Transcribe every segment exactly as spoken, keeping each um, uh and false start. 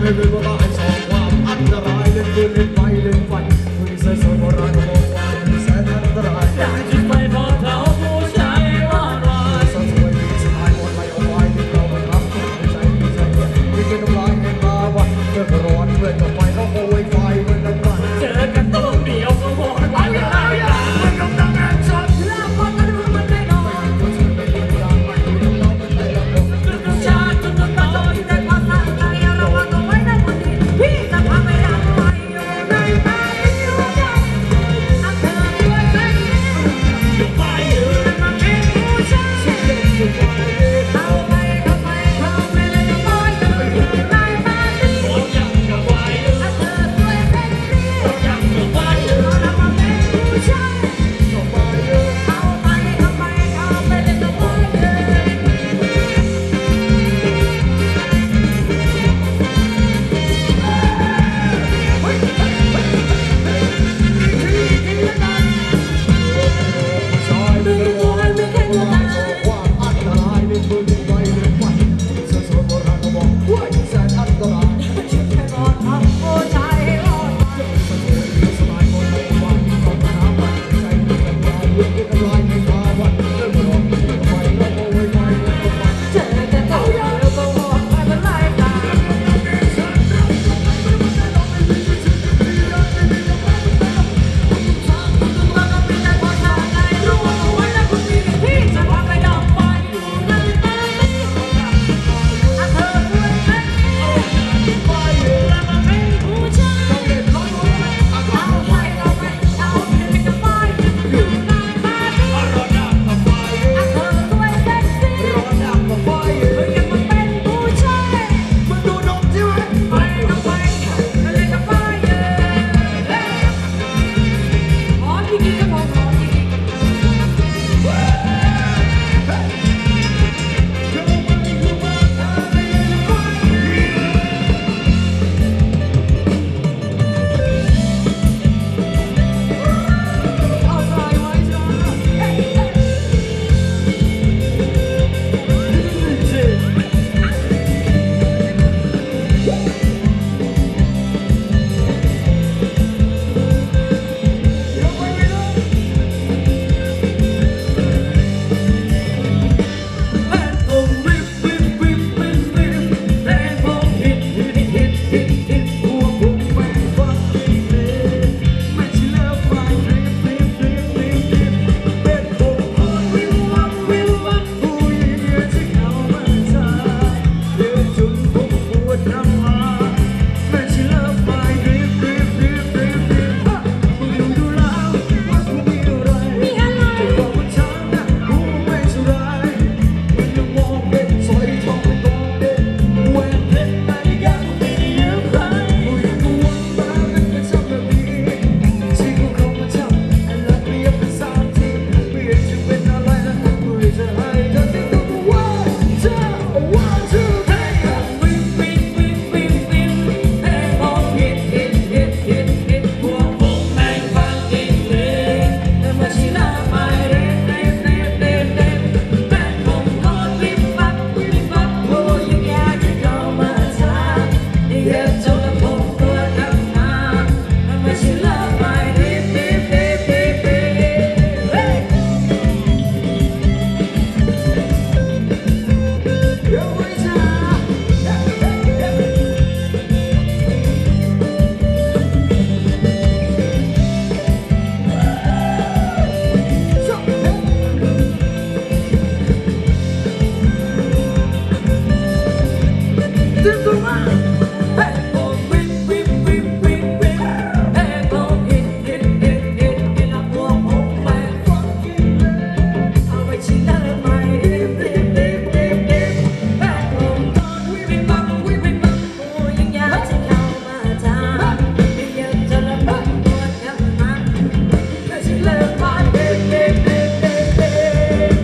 ไม่เป็นเวลาสองความอันตรายเล่นปืนเล่นไฟเล่นฟันมือเสือโบราณมองว่าแสนอันตรายอยากจุดไฟพอเขาผู้ชายร้อนรายสาวสวยมีสไตล์หมดไหลเอาไว้ที่เราไม่รับไม่ใจไม่ใจไม่เป็นน้ำลายแห่งลาวะเมื่อร้อนเมื่อกับไฟเขาโวยไฟเหมือนน้ำมันเจอกันตัวเดียวก็หมดไปไม่ได้มันกำลังแอนช็อตแล้วพอจะรู้มันได้นอนก็ฉันไม่ได้ดังไม่ได้น้องไม่ได้ละผมกระชากจนน้ำตาที่ได้พาสายตาเราว่าตัวไว้ได้คนดีพี่จะพาไปยังไงอยู่ในใจอยู่ใจอันเธอด้วยใจอยู่ไปอยู่แล้วมันไม่รู้ใจอยู่ไปเข้าไปเข้าไปเข้าไปเลยจะลอยเลยอยู่ในใจโอ้ยังกับไฟอันเธอด้วยใจโอ้ยังกับไฟแล้วมันไม่รู้ใจเข้าไปเข้าไปเข้าไปเข้าไปเลยจะลอยเลย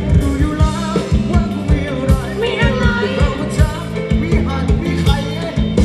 มีอะไร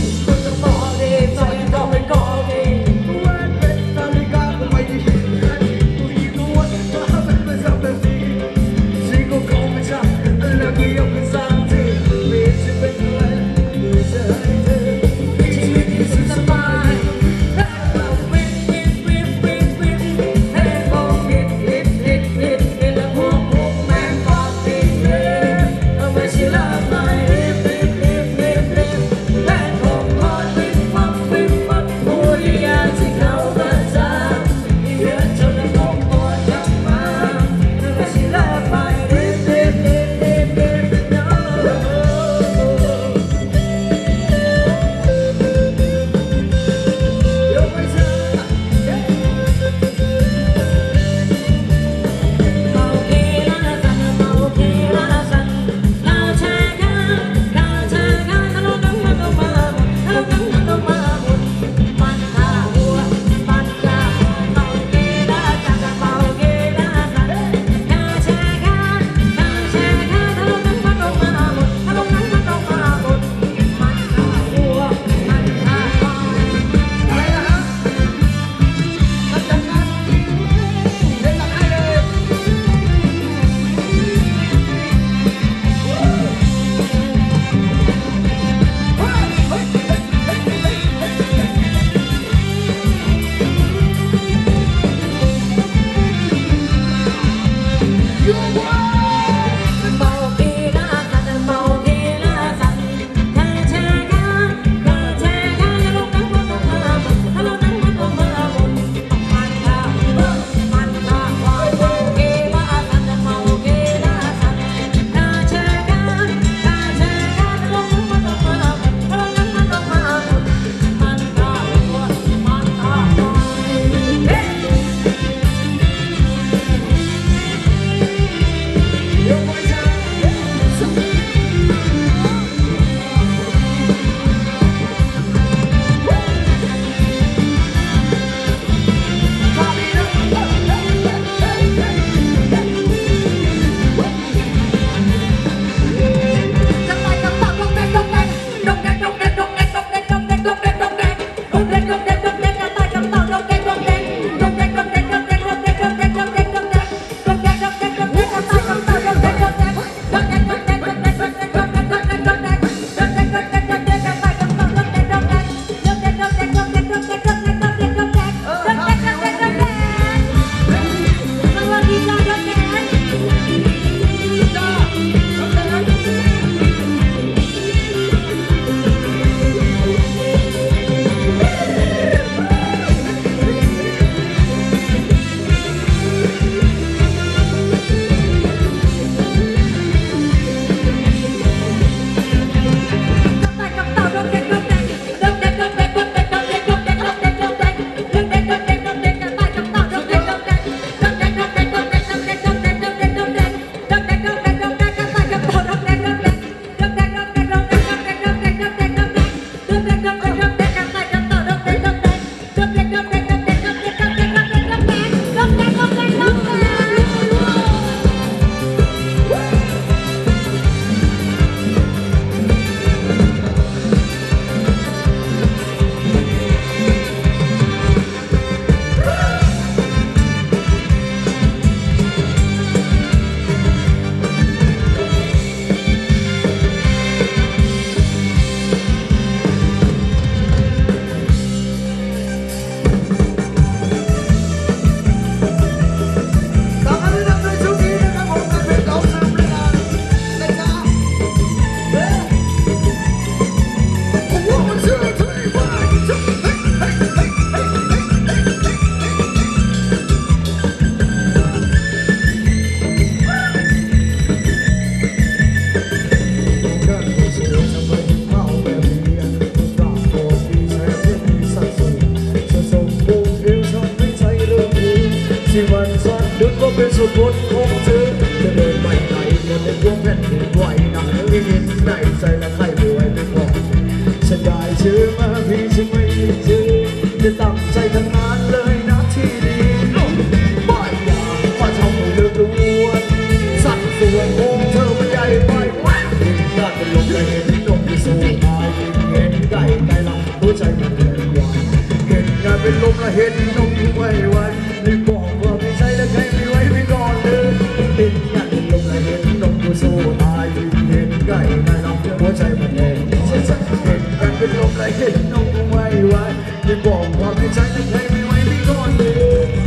ดวงแผ่นดินไหวนะไม่เห็นในใจและใครไม่ไหวไม่บอกฉันได้ชื่อมาพี่ฉันไม่ได้ชื่อจะตั้งใจทำงานเลยนะที่ดีบ่ายยามมาทำให้เลือดล้วนสัดส่วนของเธอมันใหญ่ไปยิ่งน่าเป็นลมและเห็นนมที่สู้ตายยิ่งเห็นไก่ไก่ละหัวใจมันเดือดร้อนเห็นงานเป็นลมและเห็นนมที่ไม่ไหวรีบบอกว่าไม่ใช่และใครไม่ไหวไม่ก่อนเลยเห็นงานเป็นลมและเห็นนมที่สู้ตายยิ่งเห็นไก่ไก่ละหัวใจมันเดือดร้อนเห็นงานเป็นลมและเห็นนมที่ไม่ไหวรีบบอกว่าไม่ใช่และใครไม่ไหวไม่ก่อนเลย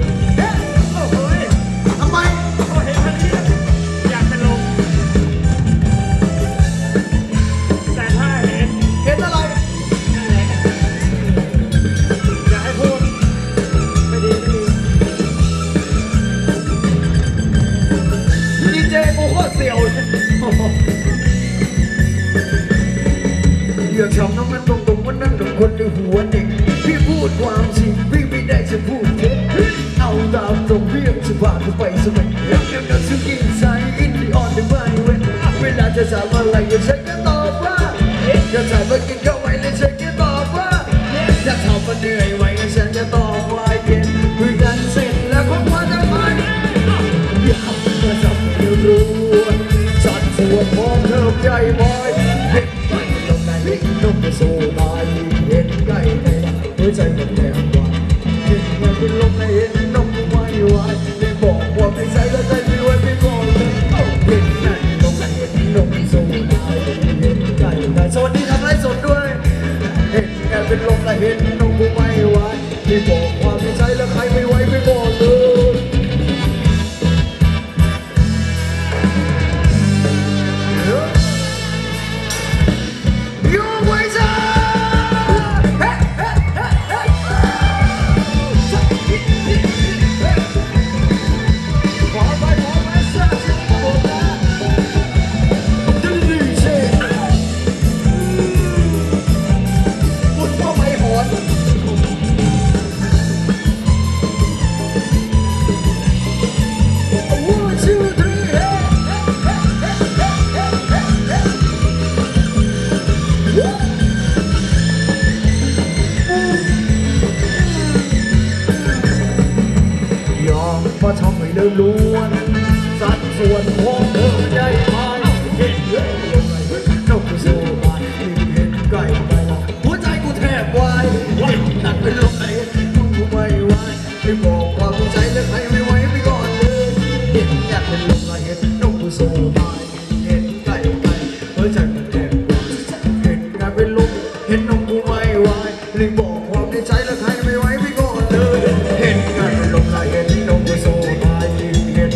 ทำไมก็เห็นทันทีอยากเป็นลมแต่ถ้าเห็นเห็นอะไรนั่นแหละอย่าให้พูดไม่ดีไม่ดีดีเจกูโคตรเสียวอย่าทำน้องนั้นตรงๆว่านั่นเป็นคนในหัวเด็กพี่พูดความจริงพี่ไม่ได้จะพูดเท็จเอาตามตรงเรียกจะพาเธอไปสมัยเรื่องเรื่องนั้นซึ่งกินใจอินดีออนได้ไหมเว้นเวลาจะถามอะไรอย่าฉันก็ตอบว่าจะถามว่ากินข้าวไหมเลยฉันก็ตอบว่าจะถามว่าเหนื่อยไหมฉันจะตอบว่าเย็นคุยกันเสร็จแล้วคงว่าจะไปอยากมาทำให้รู้สัดส่วนของเธอใหญ่ไหมเห็นไปลงในลิ้นนมจะสู้ตายเห็นใกล้ในหัวใจมันแทบวายเห็นมันเป็นลมในเห็นนมไม่ไหวไม่บอกว่าไม่ใช่แล้วใจไม่ไหวไม่ก่อนเลยเห็นนั่นลมในเห็นนมสู้ตายเห็นใกล้ในสวัสดีทำไรสดด้วยเห็นแค่เป็นลมในเห็นนมไม่ไหวไม่บอกว่าไม่ใช่แล้วใครไม่ไหวไม่ก่อนเลยมาทำให้เลือดล้วนสัดส่วนของเธอใหญ่ไปเห็นเยอะลงไปนกสู้ไปเห็นไก่ไปละหัวใจกูแทบวายนั่นเป็นลมไหนมึงกูไม่ไหวไม่บอกว่าหัวใจและใครไม่ไหวไม่ก่อนเลยเห็นอยากเป็นลมไหลเห็นนกกูสู้ไปเห็นไก่ไปหัวใจมันแทบวายเห็นอยากเป็นลมเห็นนกกูไม่ไหวเลยบอกความในใจและใครไม่ไหวไม่ก่อนเลยเห็นอยากเป็นลมไหลเห็นนกกูสู้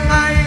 ไง